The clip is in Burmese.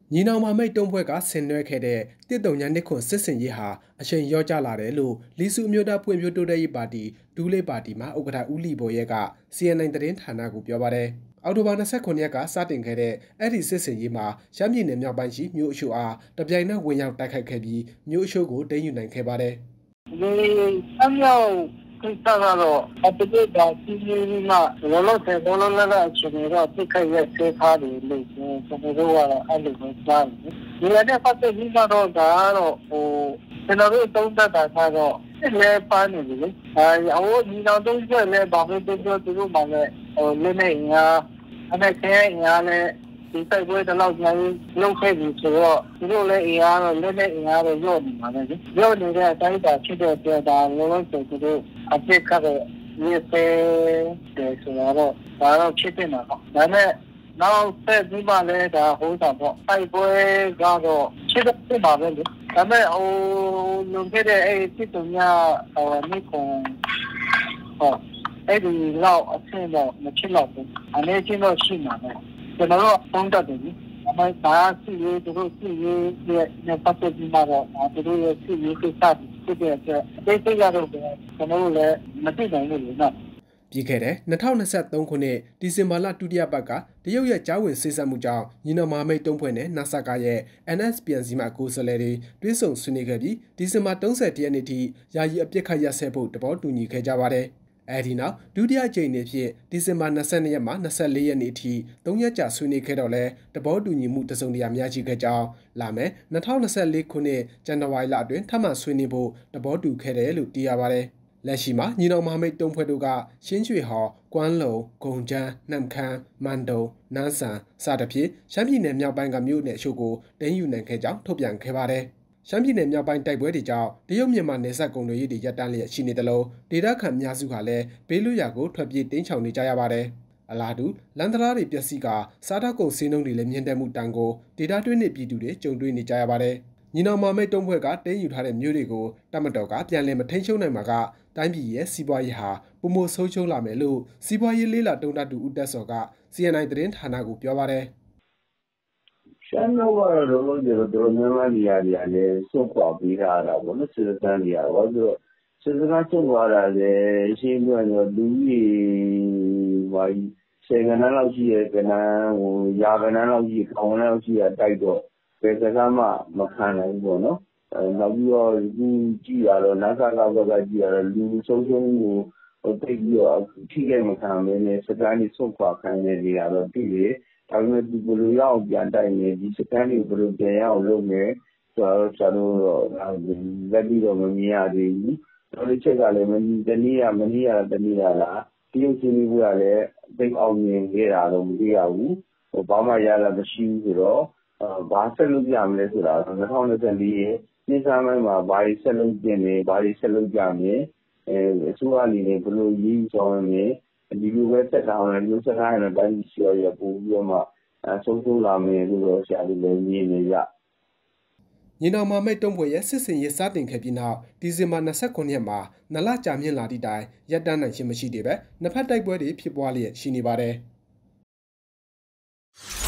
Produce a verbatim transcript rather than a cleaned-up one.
ညီနောင်မမိတ်တုံးဘွဲကဆင်နွှဲခဲ့တဲ့တစ်တုံညာနှစ်ခွန်စစ်စင်ရေးဟာအချိန်ရောကြလာတယ်လို့လီစုအမျိုးသားပွင့်ဖြိုးတိုးတက်ရေးပါတီဒူးလေးပါတီမှာဥက္ကဋ္ဌဦးလီဘော်ရဲက စီအန်အိုင် သတင်းဌာနကိုပြောပါတယ်။အောက်တိုဘာ၂၉ရက်ကစတင်ခဲ့တဲ့အဲ့ဒီစစ်စင်ရေးမှာရှမ်းပြည်နယ်မြောက်ပိုင်းရှိမြို့အချို့အားတပြိုင်နက်ဝင်ရောက်တိုက်ခိုက်ခဲ့ပြီးမြို့အချို့ကိုသိမ်းယူနိုင်ခဲ့ပါတယ်။ဒီအမြောက်ကိစ္စကတော့အပဒေတာပြည်ပြည်မှာလောလောဆယ်ဘောလုံးလည်းအခြေအနေတော့ပြစ်ခတ်ရဲ့ဆေးထားတယ်လို့ကျွန်တော်တို့ကတော့အဲ့လိုပဲကြားတယ်။ဒီလည်းပတ်သက်ပြီးတော့ဒါကတော့ဟိုကျွန်တော်တို့သုံးသပ်တာကတော့လည်းပါနေပြီလေ။အဲဟိုဒီတော့သုံးချက်လည်းဘာပဲပြောပြောသူတို့မှလည်းဟိုလည်းနေငါအဲ့ဒါခဲငါလည်းဒီတိုက်ပွဲတလောက်ကြီးလုံးခဲ့ပြီဆိုတော့သူတို့လည်းအင်အားတော့လည်းလည်းအင်အားတော့ရော့နေမှာလေ။ရော့နေတဲ့အတိုင်းတာဖြစ်တဲ့အတွက်ဒါလုံးလုံးဆိုသူတို့အပြစ်ခတ်တဲ့မြေပဲတဲ့ဆိုတော့ဒါတော့ဖြစ်နေတာပေါ့ဒါနဲ့နောက်ဆက်ပြီးမှလည်းဒါဟိုးတာပေါ့တိုက်ပွဲကတော့ဖြစ်တဲ့ဖြစ်ပါပဲလေဒါမဲ့ဟိုလွန်ခဲ့တဲ့အဲ့ဒီတုံညာဟိုနိခုံဟောအဲ့ဒီလောက်အဆင့်တော့မဖြစ်တော့ဘူးအနေချင်းတော့ရှိမှာပဲကျွန်တော်တို့သုံးတတ်တယ်အမေဒါစီရေးသူတို့စီရေးရဲ့ပတ်သက်ပြီးတော့သူတို့ရဲ့စီရေးကိစ္စဖြစ်တဲ့အတွက်အသေးစိတ်ရတော့ကျွန်တော်တို့လည်းမသိနိုင်ဘူးလေနော်ပြီးခဲ့တဲ့၂၀၂၃ခုနှစ်ဒီဇင်ဘာလဒုတိယပတ်ကတရုတ်ရဲ့ကြားဝင်ဆေးဆက်မှုကြောင့်ညီနောင်မဟာမိတ်တုံးဖွဲ့နဲ့နဆကရဲ့ အန် အက်စ် ပီ အန် စီ မှကိုယ်စားလှယ်တွေတွဲဆုံဆွေးနွေးခဲ့ပြီးဒီဇင်ဘာ၃၁ရက်နေ့ထိယာယီအပြစ်ခတ်ရပ်စဲဖို့တဘောတူညီခဲ့ကြပါတယ်။အဲဒီနောက်ဒုတိယကြိမ်နေ့ဖြစ်ဒီဇင်ဘာ၂၂ရက်မှ၂၄ရက်နေ့ထိ၃ရက်ကြာဆွေးနွေးခဲ့တော့လဲတဘောတူညီမှုတစုံတရာများရှိခဲ့ကြောင်းလာမယ်၂၀၂၄ခုနှစ်ဇန်နဝါရီလအတွင်းထပ်မံဆွေးနွေးဖို့တဘောတူခဲ့တယ်လို့သိရပါတယ်။လက်ရှိမှာညီနောင်မဟာမိတ်တုံးဖွဲ့တို့ကရှင်းရွှေဟော်ကွမ်းလုံဂုံချမ်းနှမ်ခမ်းမန်တုံနန်းဆန်စသဖြင့်ရှမ်းပြည်နယ်မြောက်ပိုင်းကမြို့နယ်အချို့ကိုတင်းယူနိုင်ခဲ့ကြောင်းထုတ်ပြန်ခဲ့ပါတယ်။ရှမ်းပြည်နယ်မြောက်ပိုင်းတိုက်ပွဲတွေကြောင့်တရုတ်မြန်မာနယ်စပ်ကုန်သွယ်ရေးတွေရပ်တန့်လျက်ရှိနေသလိုဒေသခံအများစုကလည်းဘေးလွတ်ရာကိုထွက်ပြေးတင်းချောင်နေကြရပါတယ်။အလားတူလန်တရာတွေပျက်စီးကစားတောက်ကုန်စင်းနှုန်းတွေလည်းမြင့်တက်မှုတန်ကိုဒေသတွင်းနေပြည်သူတွေကြုံတွေ့နေကြရပါတယ်။ညီနောင်မမိတ်တုံးဖွဲ့ကတင်းယူထားတဲ့မြို့တွေကိုတမတော်ကပြန်လည်မထိန်းချုပ်နိုင်မှာကတိုင်းပြည်ရဲ့စီးပွားရေးဟာပုံမဆိုးချုံးလာမယ်လို့စီးပွားရေးလေးလာတုံးတတူဦးတက်စော်က စီအန်အိုင် သတင်းဌာနကိုပြောပါတယ်။ရှမ်းတော်ကတော့တော့တော်တော်များများနေရာတွေလည်းစုပ်ခွာပေးထားတာပေါ့နော်စစ်စခန်းတွေကတော့ဆိုတော့စစ်စခန်းစုပ်ခွာတာလည်းရှင်းပြတော့လူကြီးဟိုဆယ်ကဏ္ဍလောက်ရှိရဲ့ကဏ္ဍဟိုရာကဏ္ဍလောက်ရှိထောင်ကဏ္ဍလောက်ရှိတာတိုက်တော့ဘယ်စကားမှမခံနိုင်ဘူးပေါ့နော်အဲနောက်ပြီးတော့ဒီကြည့်ရတော့နာဆာကောက်ကကြည့်ရတော့လူဆုံးရှုံးကိုဟိုတိတ်ပြီးတော့ထိခဲ့မခံဘဲနဲ့စကားကြီးစုပ်ခွာခံနေကြတော့ဒီလေဒါပေမဲ့ဒီဘလိုရအောင်ပြန်တိုက်နေဒီစကန်တွေဘလိုပြန်ရအောင်လုပ်နေဆိုတော့ကျွန်တော်တို့လက်ပြီးတော့မမြင်ရသေးဘူးတော်လေးချက်ကလည်းမနီးတနည်းရမနီးရတနည်းရလားတရုတ်ချင်းကြီးကလည်းသိအောင်မြင်ခဲ့တာတော့မသိရဘူးဟိုဘာမှရလာမရှိဘူးဆိုတော့ဘာဆက်လုပ်ကြမလဲဆိုတာတော့၂၀၂၄ရဲ့နှစ်ဆန်းပိုင်းမှာဘာတွေဆက်လုပ်ပြင်နေဘာတွေဆက်လုပ်ကြမလဲအဲအစိုးရအနေနဲ့ဘလို့ရည်ဆောင်နေဒီလိုပဲတက်အောင်လည်းမျိုးစကားနဲ့တိုင်းပြည်စီရပို့ပြီးတော့မှအဆုံးဆုံးလာမယ်လို့တော့ဆရာတို့လည်းမြင်နေကြညီနောင်မမိတ်တုံးဖွဲ့ရဲ့စစ်စင်ရေးစတင်ခဲ့ပြီးနောက်ဒီဇင်ဘာ၂၉ရက်မှာနလကြာမြင့်လာသည့်တိုင်ရပ်တန့်နိုင်ခြင်းမရှိသေးပဲနှစ်ဖက်တိုက်ပွဲတွေဖြစ်ပွားလျက်ရှိနေပါတယ်။